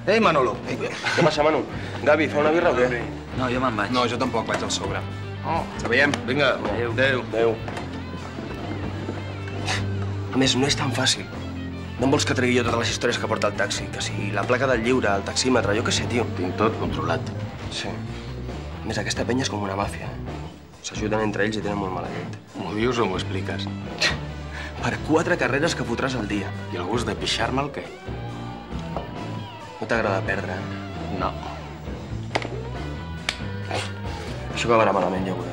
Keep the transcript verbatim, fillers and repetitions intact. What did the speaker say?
Ei, Manolo. Ei. Què passa, Manu? Gavi, fa una birra o què? No, jo me'n vaig. No, jo tampoc vaig al sobre. Oh. Ens veiem. Vinga. Adéu. Adéu. Adéu. A més, no és tan fàcil. No em vols que tregui jo totes les històries que porta el taxi? Que si la placa del lliure, el taxímetre, jo què sé, tio. Tinc tot controlat. Sí. A més, aquesta penya és com una màfia. S'ajuden entre ells i tenen molt mala llet. M'ho dius o m'ho expliques? Per quatre carreres que fotràs al dia. I el gust de pixar-me el què? No t'agrada perdre, eh? No. Això acabarà malament, ja ho veuràs.